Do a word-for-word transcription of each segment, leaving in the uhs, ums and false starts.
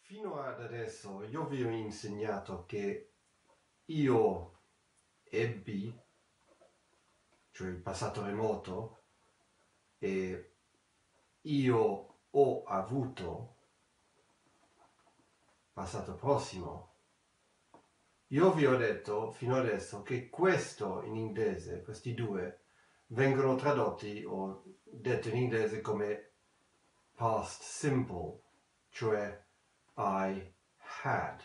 Fino ad adesso io vi ho insegnato che io ebbi, cioè il passato remoto, e io ho avuto, passato prossimo. Io vi ho detto fino adesso che questo in inglese, questi due, vengono tradotti o detto in inglese come past simple, cioè I had.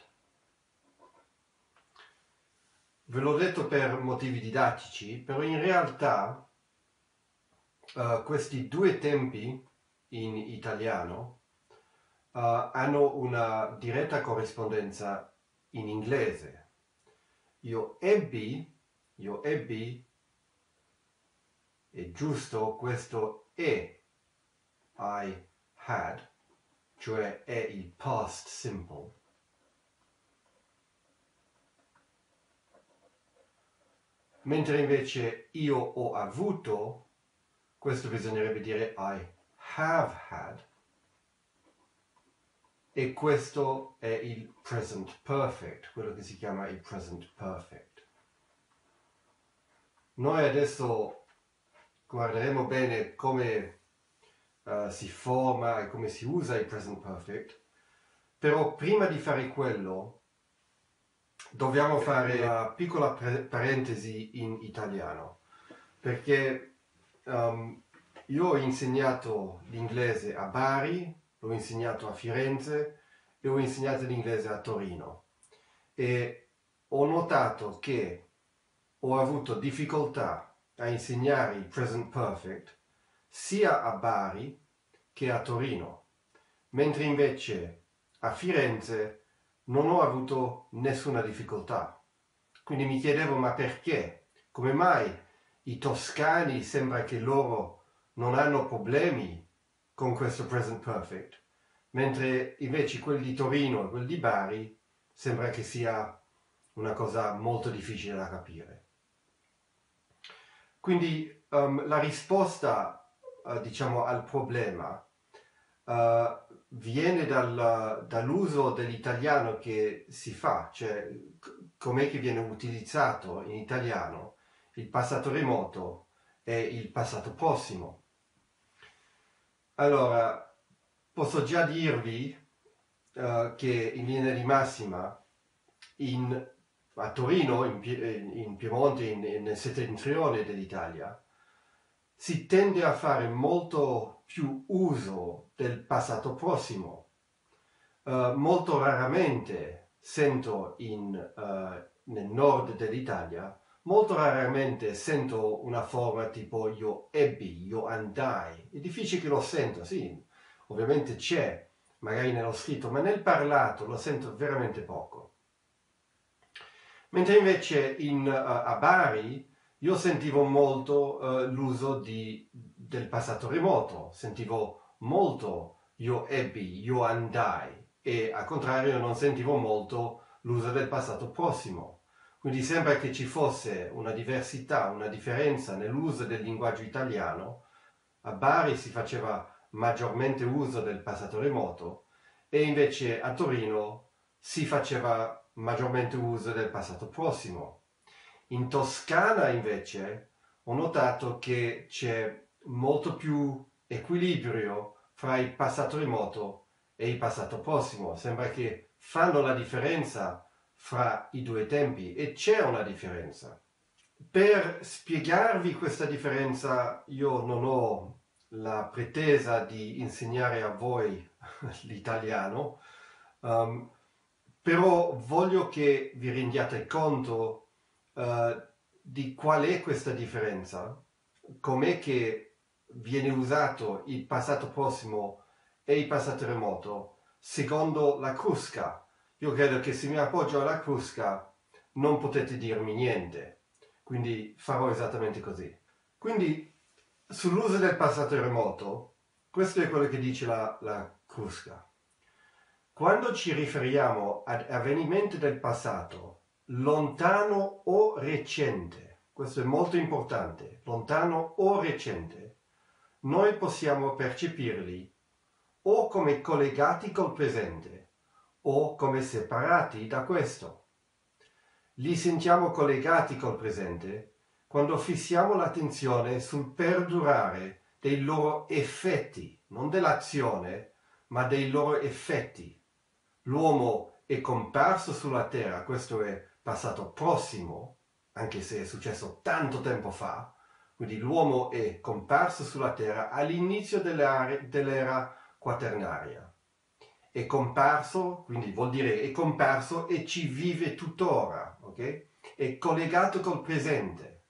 Ve l'ho detto per motivi didattici, però in realtà uh, questi due tempi in italiano uh, hanno una diretta corrispondenza in inglese. Io ebbi, io ebbi, è giusto, questo è I had, cioè è il past simple. Mentre invece io ho avuto, questo bisognerebbe dire I have had, e questo è il present perfect, quello che si chiama il present perfect. Noi adesso guarderemo bene come uh, si forma e come si usa il present perfect, però prima di fare quello dobbiamo fare una piccola pre- parentesi in italiano, perché um, io ho insegnato l'inglese a Bari, l'ho insegnato a Firenze e ho insegnato l'inglese a Torino, e ho notato che ho avuto difficoltà a insegnare il present perfect sia a Bari che a Torino, mentre invece a Firenze non ho avuto nessuna difficoltà. Quindi mi chiedevo, ma perché? Come mai i toscani sembra che loro non hanno problemi con questo present perfect, mentre invece quelli di Torino e quelli di Bari sembra che sia una cosa molto difficile da capire. Quindi um, la risposta, uh, diciamo, al problema uh, viene dal, dall'uso dell'italiano che si fa, cioè c- com'è che viene utilizzato in italiano il passato remoto e il passato prossimo. Allora, posso già dirvi uh, che in linea di massima in, a Torino, in, in Piemonte, in, nel settentrione dell'Italia, si tende a fare molto più uso del passato prossimo. Uh, molto raramente sento in, uh, nel nord dell'Italia, molto raramente sento una forma tipo io ebbi, io andai. È difficile che lo sento, sì, ovviamente c'è, magari nello scritto, ma nel parlato lo sento veramente poco. Mentre invece in, uh, a Bari io sentivo molto uh, l'uso di, del passato remoto, sentivo molto io ebbi, io andai, e al contrario non sentivo molto l'uso del passato prossimo. Quindi sembra che ci fosse una diversità, una differenza nell'uso del linguaggio italiano. A Bari si faceva maggiormente uso del passato remoto e invece a Torino si faceva maggiormente uso del passato prossimo. In Toscana invece ho notato che c'è molto più equilibrio fra il passato remoto e il passato prossimo. Sembra che fanno la differenza fra i due tempi, e c'è una differenza. Per spiegarvi questa differenza io non ho la pretesa di insegnare a voi l'italiano, um, però voglio che vi rendiate conto uh, di qual è questa differenza, com'è che viene usato il passato prossimo e il passato remoto secondo la crusca. Io credo che se mi appoggio alla crusca non potete dirmi niente, quindi farò esattamente così. Quindi sull'uso del passato remoto, questo è quello che dice la, la crusca. Quando ci riferiamo ad avvenimenti del passato, lontano o recente, questo è molto importante, lontano o recente, noi possiamo percepirli o come collegati col presente o come separati da questo. Li sentiamo collegati col presente quando fissiamo l'attenzione sul perdurare dei loro effetti, non dell'azione, ma dei loro effetti. L'uomo è comparso sulla terra, questo è passato prossimo, anche se è successo tanto tempo fa, quindi l'uomo è comparso sulla terra all'inizio dell'era quaternaria. È comparso, quindi vuol dire è comparso e ci vive tuttora, ok? È collegato col presente.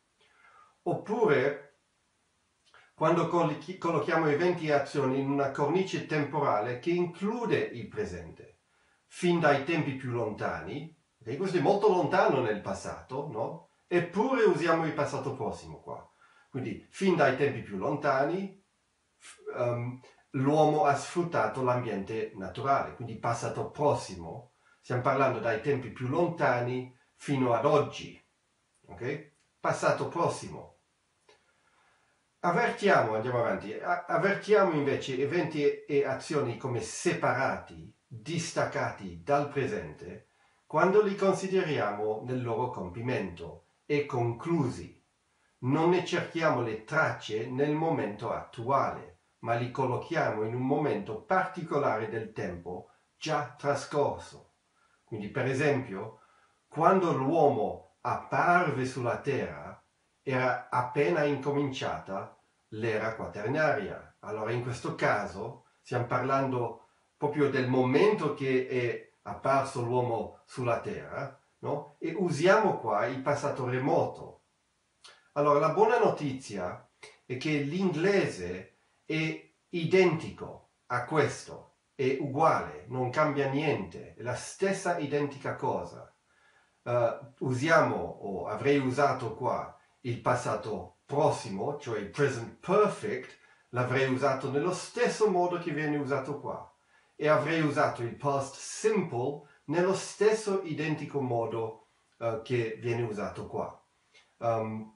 Oppure, quando collochiamo eventi e azioni in una cornice temporale che include il presente, fin dai tempi più lontani, okay? Questo è molto lontano nel passato, no? Eppure usiamo il passato prossimo qua. Quindi, fin dai tempi più lontani, um, l'uomo ha sfruttato l'ambiente naturale, quindi passato prossimo. Stiamo parlando dai tempi più lontani fino ad oggi, ok? Passato prossimo. Avvertiamo, andiamo avanti, avvertiamo invece eventi e azioni come separati, distaccati dal presente, quando li consideriamo nel loro compimento e conclusi. Non ne cerchiamo le tracce nel momento attuale, ma li collochiamo in un momento particolare del tempo già trascorso. Quindi, per esempio, quando l'uomo apparve sulla terra, era appena incominciata l'era quaternaria. Allora, in questo caso, stiamo parlando proprio del momento che è apparso l'uomo sulla terra, no? E usiamo qua il passato remoto. Allora, la buona notizia è che l'inglese è identico a questo, è uguale, non cambia niente, è la stessa identica cosa. Uh, usiamo, o avrei usato qua, il passato prossimo, cioè il present perfect, l'avrei usato nello stesso modo che viene usato qua. E avrei usato il past simple nello stesso identico modo uh, che viene usato qua. Um,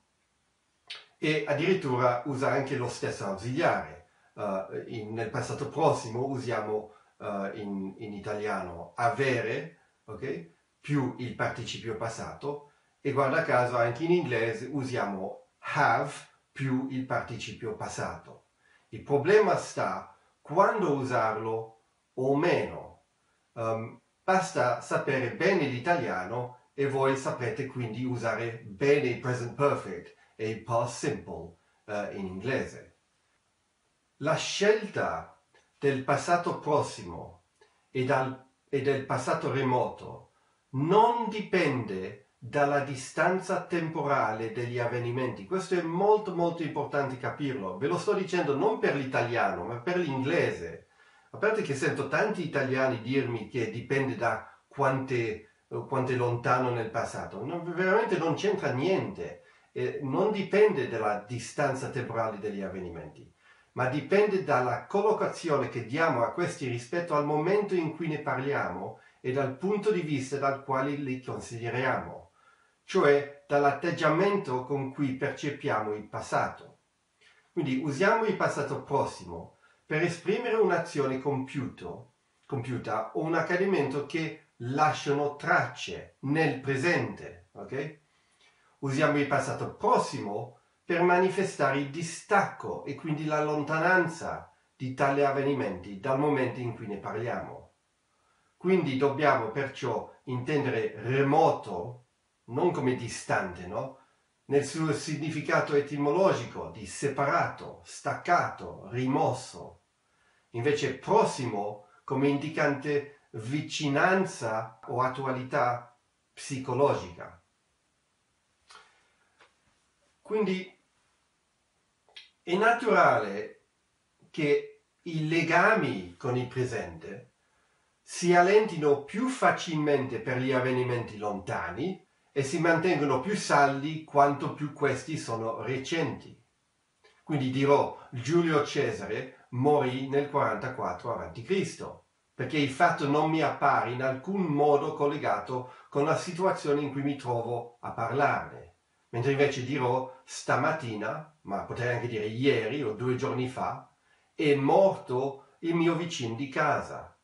e addirittura usa anche lo stesso ausiliare. Uh, in, nel passato prossimo usiamo uh, in, in italiano avere, ok? Più il participio passato, e guarda caso anche in inglese usiamo have più il participio passato. Il problema sta quando usarlo o meno. Um, basta sapere bene l'italiano e voi saprete quindi usare bene il present perfect e il past simple uh, in inglese. La scelta del passato prossimo e, dal, e del passato remoto non dipende dalla distanza temporale degli avvenimenti. Questo è molto molto importante capirlo. Ve lo sto dicendo non per l'italiano, ma per l'inglese. A parte che sento tanti italiani dirmi che dipende da quante, quanto è lontano nel passato. No, veramente non c'entra niente. Eh, non dipende dalla distanza temporale degli avvenimenti, ma dipende dalla collocazione che diamo a questi rispetto al momento in cui ne parliamo e dal punto di vista dal quale li consideriamo, cioè dall'atteggiamento con cui percepiamo il passato. Quindi usiamo il passato prossimo per esprimere un'azione compiuto, compiuta o un accadimento che lasciano tracce nel presente, ok? Usiamo il passato prossimo per manifestare il distacco e quindi la lontananza di tali avvenimenti dal momento in cui ne parliamo. Quindi dobbiamo perciò intendere remoto non come distante, no? Nel suo significato etimologico di separato, staccato, rimosso. Invece prossimo come indicante vicinanza o attualità psicologica. Quindi è naturale che i legami con il presente si allentino più facilmente per gli avvenimenti lontani e si mantengono più saldi quanto più questi sono recenti. Quindi dirò, Giulio Cesare morì nel quarantaquattro avanti Cristo, perché il fatto non mi appare in alcun modo collegato con la situazione in cui mi trovo a parlarne. Mentre invece dirò stamattina, ma potrei anche dire ieri o due giorni fa, è morto il mio vicino di casa.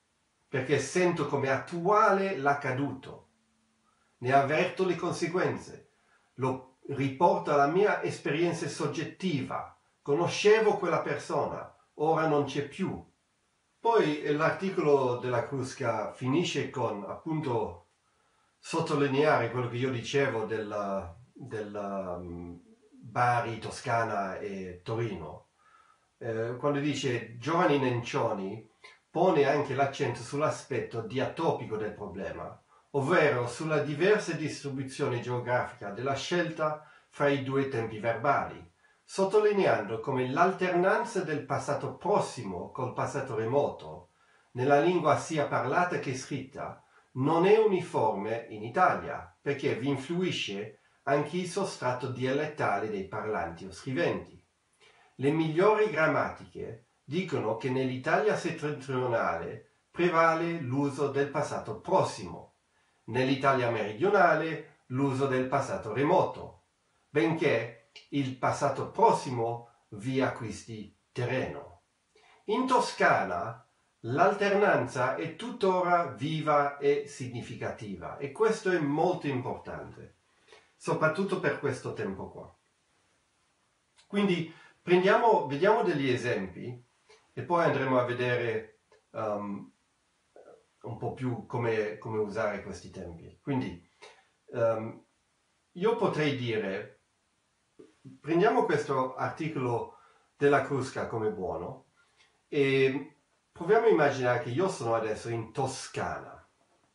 perché sento come attuale l'accaduto, ne avverto le conseguenze, lo riporto alla mia esperienza soggettiva, conoscevo quella persona, ora non c'è più. Poi l'articolo della Crusca finisce con appunto sottolineare quello che io dicevo della, della um, Bari, Toscana e Torino, eh, quando dice Giovanni Nencioni pone anche l'accento sull'aspetto diatopico del problema, ovvero sulla diversa distribuzione geografica della scelta fra i due tempi verbali, sottolineando come l'alternanza del passato prossimo col passato remoto, nella lingua sia parlata che scritta, non è uniforme in Italia, perché vi influisce anche il sostrato dialettale dei parlanti o scriventi. Le migliori grammatiche dicono che nell'Italia settentrionale prevale l'uso del passato prossimo, nell'Italia meridionale l'uso del passato remoto, benché il passato prossimo vi acquisti terreno. In Toscana l'alternanza è tuttora viva e significativa e questo è molto importante, soprattutto per questo tempo qua. Quindi prendiamo, vediamo degli esempi e poi andremo a vedere um, un po' più come, come usare questi tempi. Quindi um, io potrei dire, prendiamo questo articolo della Crusca come buono e proviamo a immaginare che io sono adesso in Toscana,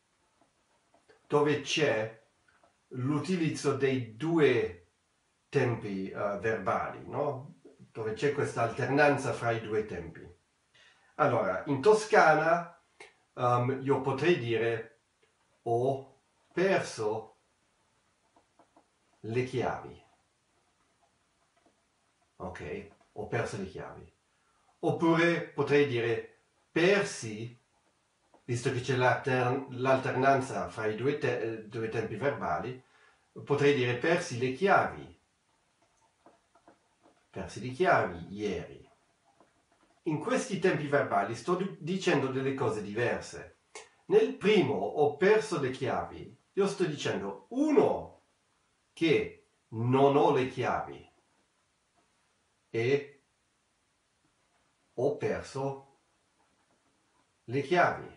dove c'è l'utilizzo dei due tempi uh, verbali, no? Dove c'è questa alternanza fra i due tempi. Allora, in Toscana um, io potrei dire ho perso le chiavi. Ok, ho perso le chiavi. Oppure potrei dire persi, visto che c'è l'alternanza fra i due, te due tempi verbali, potrei dire persi le chiavi. Persi le chiavi ieri. In questi tempi verbali sto dicendo delle cose diverse. Nel primo ho perso le chiavi, io sto dicendo uno che non ho le chiavi e ho perso le chiavi.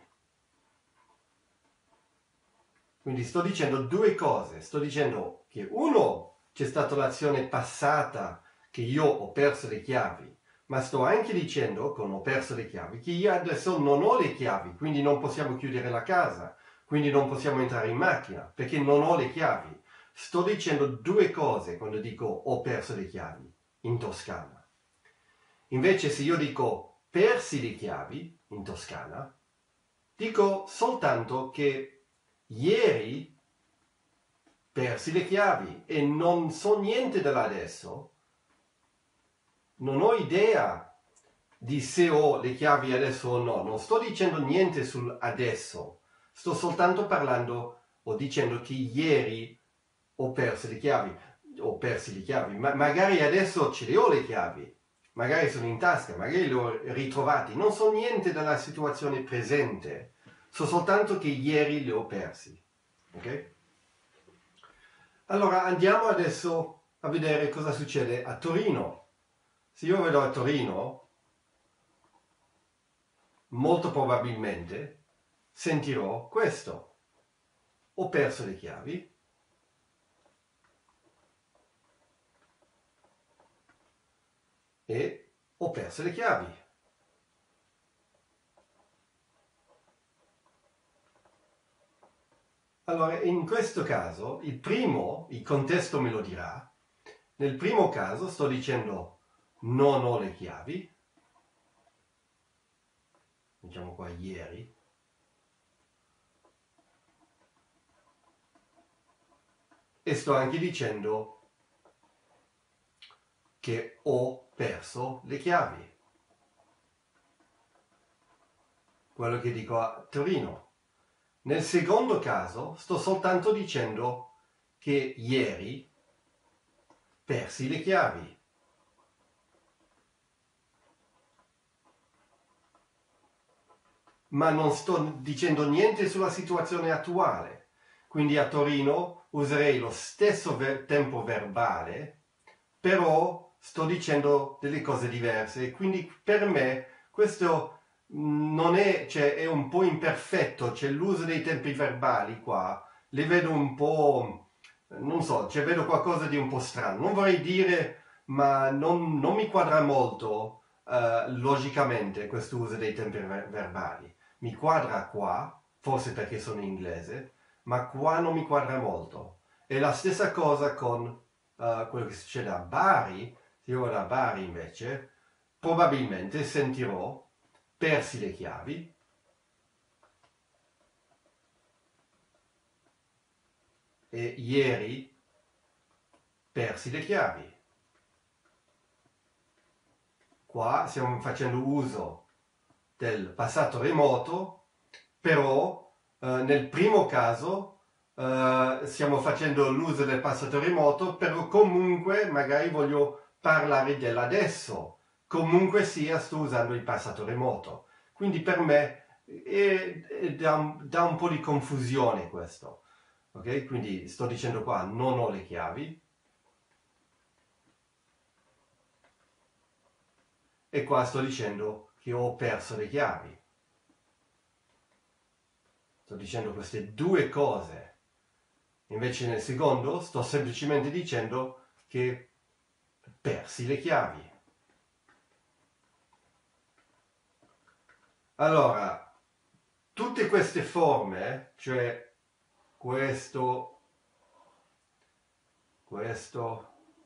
Quindi sto dicendo due cose, sto dicendo che uno c'è stata l'azione passata che io ho perso le chiavi, ma sto anche dicendo, con ho perso le chiavi, che io adesso non ho le chiavi, quindi non possiamo chiudere la casa, quindi non possiamo entrare in macchina, perché non ho le chiavi. Sto dicendo due cose quando dico ho perso le chiavi, in Toscana. Invece se io dico persi le chiavi, in Toscana, dico soltanto che ieri persi le chiavi e non so niente dell'adesso. Non ho idea di se ho le chiavi adesso o no, non sto dicendo niente sul adesso, sto soltanto parlando o dicendo che ieri ho perso le chiavi, ho perso le chiavi, ma magari adesso ce le ho le chiavi, magari sono in tasca, magari le ho ritrovate, non so niente della situazione presente, so soltanto che ieri le ho persi, ok? Allora andiamo adesso a vedere cosa succede a Torino. Se io vedo a Torino, molto probabilmente sentirò questo. Ho perso le chiavi. E ho perso le chiavi. Allora, in questo caso, il primo, il contesto me lo dirà. Nel primo caso sto dicendo non ho le chiavi, diciamo qua ieri, e sto anche dicendo che ho perso le chiavi, quello che dico a Torino. Nel secondo caso sto soltanto dicendo che ieri persi le chiavi. ma non sto dicendo niente sulla situazione attuale. Quindi a Torino userei lo stesso ver- tempo verbale, però sto dicendo delle cose diverse. Quindi per me questo non è, cioè, è un po' imperfetto, c'è l'uso dei tempi verbali qua, le vedo un po', non so, cioè vedo qualcosa di un po' strano. Non vorrei dire, ma non, non mi quadra molto eh, logicamente questo uso dei tempi ver- verbali. Mi quadra qua, forse perché sono inglese, ma qua non mi quadra molto. E la stessa cosa con eh, quello che succede a Bari. Se io vado a Bari invece, probabilmente sentirò persi le chiavi e ieri persi le chiavi. Qua stiamo facendo uso del passato remoto, però eh, nel primo caso eh, stiamo facendo l'uso del passato remoto, però comunque magari voglio parlare dell'adesso. Comunque sia, sto usando il passato remoto. Quindi per me è, è da, un, dà un po' di confusione questo. Ok? Quindi sto dicendo qua non ho le chiavi e qua sto dicendo che ho perso le chiavi. Sto dicendo queste due cose. Invece nel secondo sto semplicemente dicendo che persi le chiavi. Allora, tutte queste forme, cioè questo, questo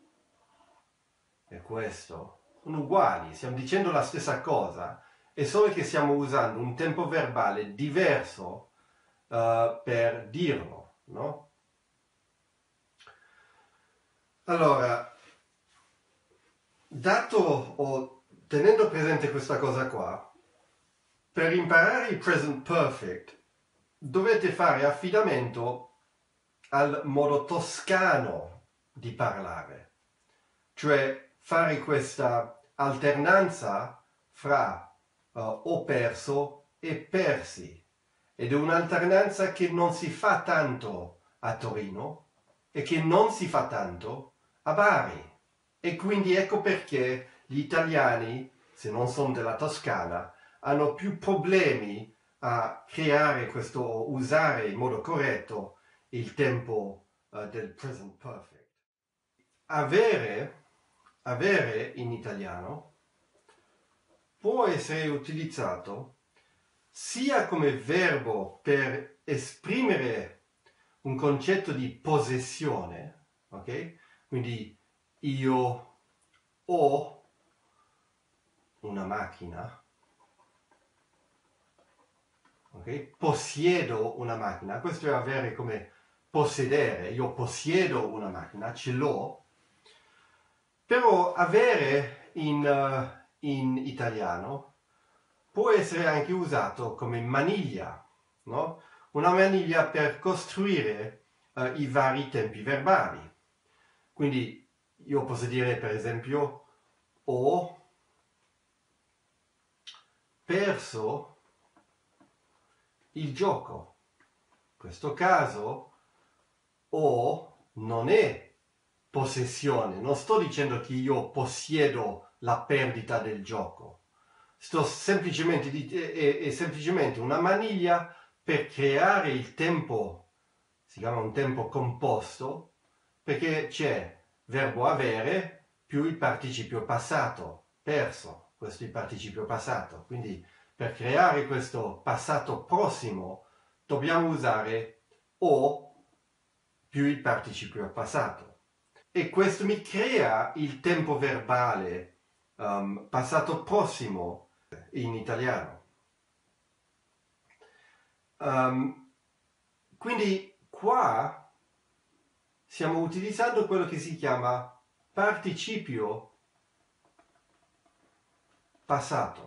e questo, sono uguali, stiamo dicendo la stessa cosa, è solo che stiamo usando un tempo verbale diverso uh, per dirlo, no? Allora, dato o tenendo presente questa cosa qua, per imparare il present perfect dovete fare affidamento al modo toscano di parlare, cioè fare questa alternanza fra uh, ho perso e persi. Ed è un'alternanza che non si fa tanto a Torino e che non si fa tanto a Bari. E quindi ecco perché gli italiani, se non sono della Toscana, hanno più problemi a creare questo, usare in modo corretto il tempo uh, del present perfect. Avere, avere in italiano può essere utilizzato sia come verbo per esprimere un concetto di possessione, ok? Quindi io ho una macchina, ok? Possiedo una macchina, questo è avere come possedere, io possiedo una macchina, ce l'ho, però avere in, uh, in italiano può essere anche usato come maniglia, no? Una maniglia per costruire uh, i vari tempi verbali. Quindi io posso dire per esempio ho perso il gioco. In questo caso ho non è possessione, non sto dicendo che io possiedo la perdita del gioco. Sto semplicemente è, è semplicemente una maniglia per creare il tempo, si chiama un tempo composto, perché c'è verbo avere più il participio passato, perso, questo è il participio passato. Quindi per creare questo passato prossimo dobbiamo usare o più il participio passato. E questo mi crea il tempo verbale um, passato prossimo in italiano. Um, quindi qua stiamo utilizzando quello che si chiama participio passato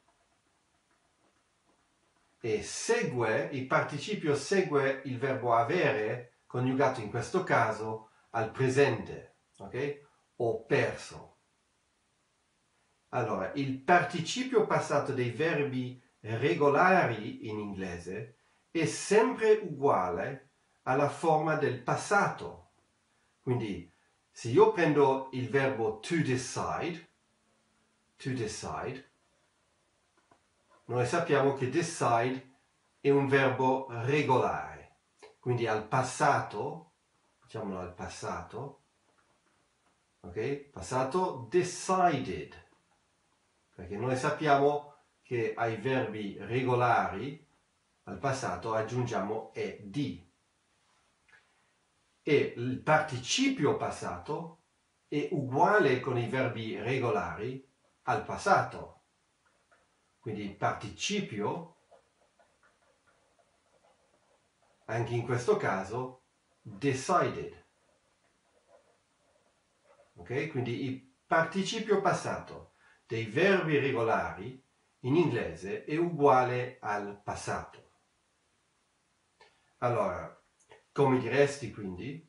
e segue, il participio segue il verbo avere coniugato in questo caso al presente, ok? Ho perso. Allora, il participio passato dei verbi regolari in inglese è sempre uguale alla forma del passato. Quindi se io prendo il verbo to decide, to decide, noi sappiamo che decide è un verbo regolare. Quindi al passato, diciamolo al passato, ok? Passato decided. Perché noi sappiamo che ai verbi regolari al passato aggiungiamo ed. E il participio passato è uguale con i verbi regolari al passato. Quindi il participio, anche in questo caso, decided. Ok? Quindi il participio passato dei verbi regolari in inglese è uguale al passato. Allora, come diresti quindi?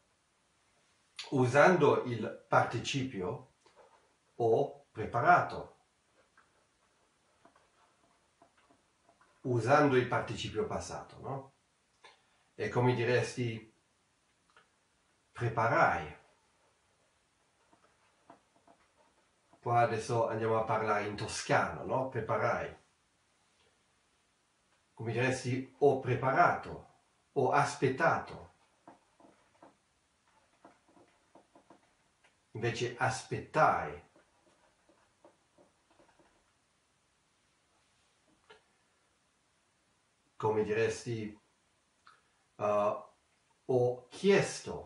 Usando il participio ho preparato. Usando il participio passato, no? E come diresti preparai. Qua adesso andiamo a parlare in toscano, no? Preparai. Come diresti ho preparato, ho aspettato. Invece aspettai. Come diresti uh, ho chiesto.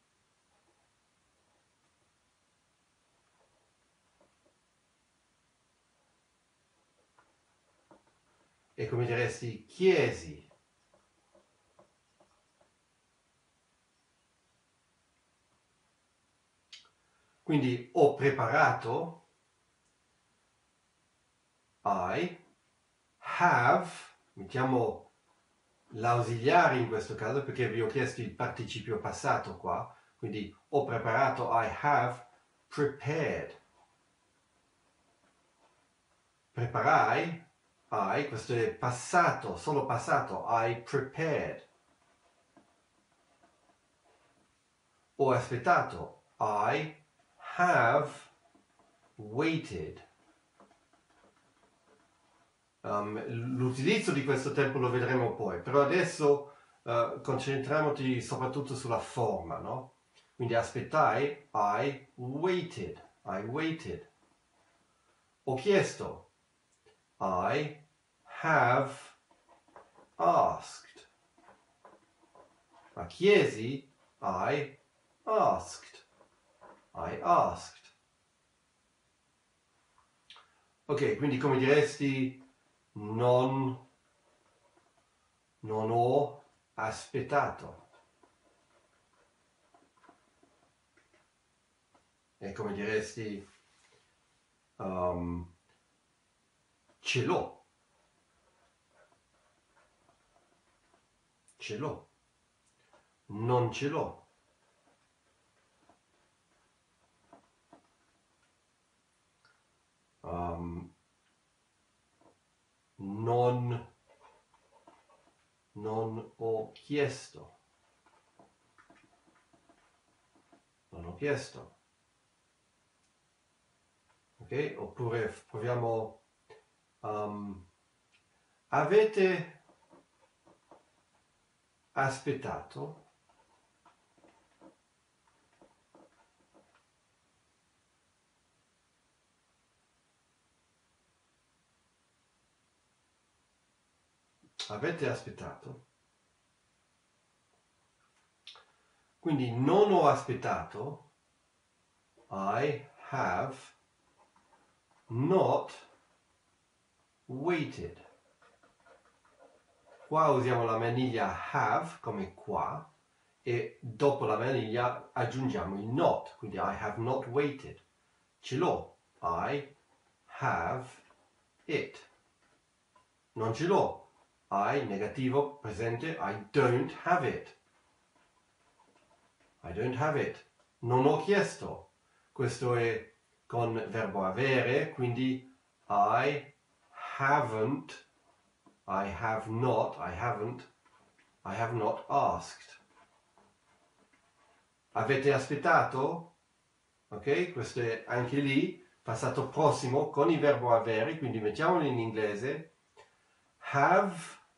E come diresti chiesi. Quindi ho preparato, I, have, mettiamo l'ausiliare in questo caso perché vi ho chiesto il participio passato qua, quindi ho preparato, I have prepared. Preparai, I, questo è passato, solo passato, I prepared. Ho aspettato, I have waited. Um, l'utilizzo di questo tempo lo vedremo poi, però adesso uh, concentriamoci soprattutto sulla forma, no? Quindi aspettai, I waited, I waited. Ho chiesto, I have asked. Ma chiesi, I asked, I asked. Ok, quindi come diresti non, non ho aspettato. E come diresti um, ce l'ho. Ce l'ho. Non ce l'ho. Um, non, non ho chiesto. Non ho chiesto. Ok? Oppure proviamo. Um, avete aspettato? Avete aspettato? Quindi non ho aspettato. I have not waited. Qua usiamo la maniglia have come qua e dopo la maniglia aggiungiamo il not, quindi I have not waited. Ce l'ho. I have it. Non ce l'ho. I, negativo, presente, I don't have it. I don't have it. Non ho chiesto. Questo è con verbo avere, quindi I haven't I have not, I haven't, I have not asked. Avete aspettato? Ok, questo è anche lì, passato prossimo con il verbo avere, quindi mettiamolo in inglese. Have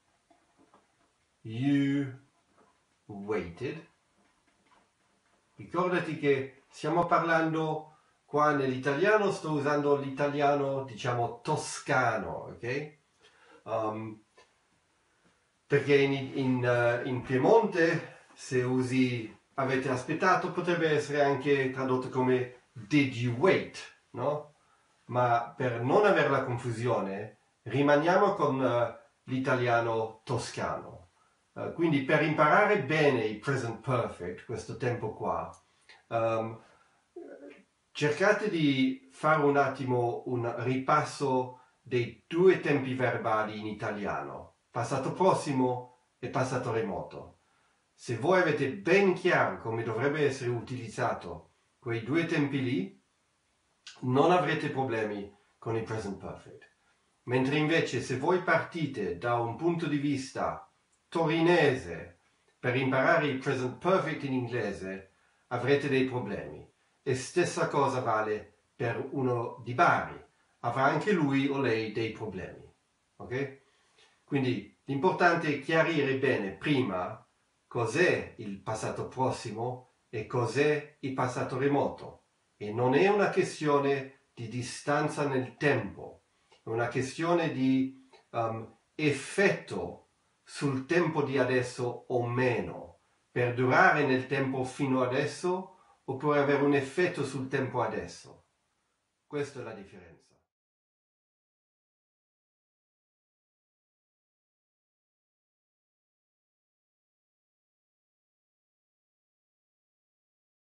you waited? Ricordati che stiamo parlando qua nell'italiano, sto usando l'italiano, diciamo, toscano, ok? Um, perché in, in, uh, in Piemonte, se usi avete aspettato, potrebbe essere anche tradotto come did you wait, no? Ma per non avere la confusione, rimaniamo con uh, l'italiano toscano. Uh, quindi per imparare bene il present perfect, questo tempo qua, um, cercate di fare un attimo un ripasso dei due tempi verbali in italiano, passato prossimo e passato remoto. Se voi avete ben chiaro come dovrebbe essere utilizzato quei due tempi lì, non avrete problemi con il present perfect. Mentre invece se voi partite da un punto di vista torinese per imparare il present perfect in inglese, avrete dei problemi. E stessa cosa vale per uno di Bari. Avrà anche lui o lei dei problemi. Ok? Quindi l'importante è chiarire bene prima cos'è il passato prossimo e cos'è il passato remoto. E non è una questione di distanza nel tempo, è una questione di um, effetto sul tempo di adesso o meno, per durare nel tempo fino adesso oppure avere un effetto sul tempo adesso. Questa è la differenza.